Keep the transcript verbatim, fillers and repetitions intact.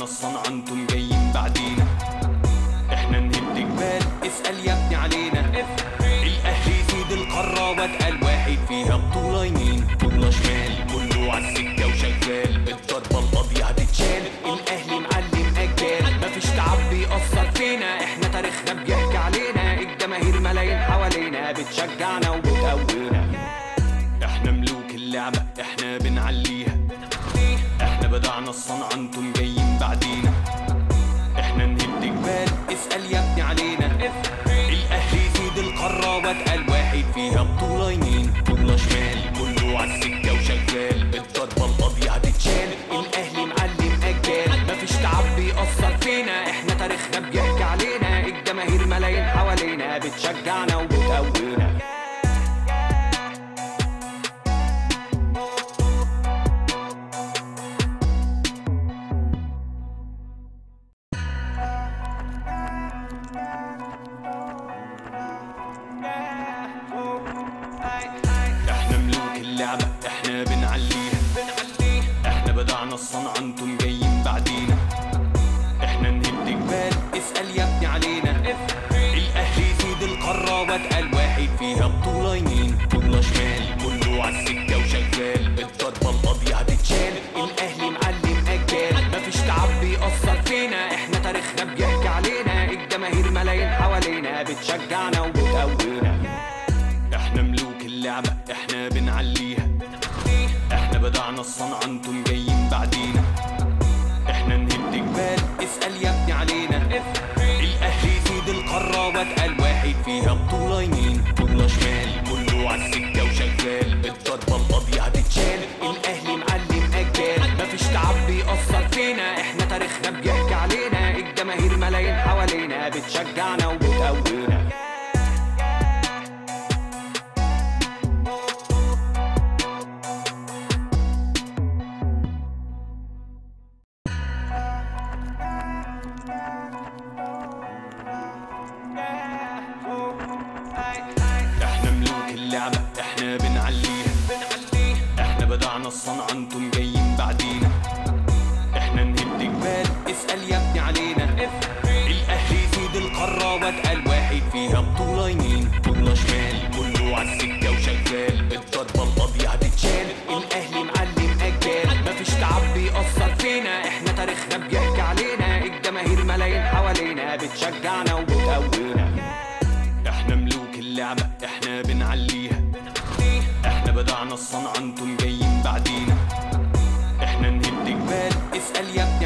الصنعة انتم جايين بعدينا. احنا نهد جبال اسأل يا ابني علينا. الاهلي يسيد القارة واتقل واحد فيها، بطولة يمين بطولة شمال كله عالسكة وشغال. الضربة القاضية هتتشال، الاهلي معلم اجيال مفيش تعب بيأثر فينا. احنا تاريخنا بيحكي علينا، الجماهير ملايين حوالينا بتشجعنا وبتقوينا. احنا ملوك اللعبة احنا بنعليها، احنا بدعنا الصنعة انتم جايين بعدينا. احنا نهد جبال اسأل يا ابني علينا. الاهلي يسيد القارة واتقل واحد فيها، بطولة يمين بطولة شمال كله عالسكة وشغال. الضربة القاضية هتتشال، الاهلي معلم اجيال مفيش تعب بيأثر فينا. احنا تاريخنا بيحكي علينا، الجماهير ملايين حوالينا بتشجعنا وبتقوينا. احنا ملوك اللعبة احنا بنعليها، احنا بدعنا الصنعة انتم جايين بعدينا. احنا نهد جبال اسأل يا ابني علينا. الاهلي يسيد القارة واتقل واحد فيها، بطولة يمين بطولة شمال كله عالسكة وشغال. الضربة القاضية هتتشال، الاهلي معلم اجيال مفيش تعب بيأثر فينا. احنا تاريخنا بيحكي علينا، الجماهير ملايين حوالينا بتشجعنا وبتقوينا. احنا ملوك اللعبة احنا بنعليها، احنا بدعنا الصنعة انتم جايين بعدينا. احنا نهد جبال اسأل يا ابني علينا. الاهلي يسيد القارة واتقل واحد فيها، بطولة يمين بطولة شمال كله عالسكة وشغال. الضربة القاضية هتتشال، الاهلي معلم اجيال مفيش تعب بيأثر فينا. احنا تاريخنا بيحكي علينا، الجماهير ملايين حوالينا بتشجعنا وبتقوينا. احنا ملوك اللعبة احنا بنعليها، احنا بدعنا الصنعة انتم جايين بعدينا. احنا نهد جبال اسأل يا ابني علينا. الاهلي يسيد القارة واتقل واحد فيها، بطولة يمين بطولة شمال كله عالسكة وشغال. الضربة القاضية هتتشال، الاهلي معلم اجيال مفيش تعب بيأثر فينا. احنا تاريخنا بيحكي علينا، الجماهير ملايين حوالينا بتشجعنا وبتقوينا. احنا ملوك اللعبة احنا بنعليها، احنا بدعنا الصنعة انتم جايين بعدينا. احنا نهد جبال اسأل يا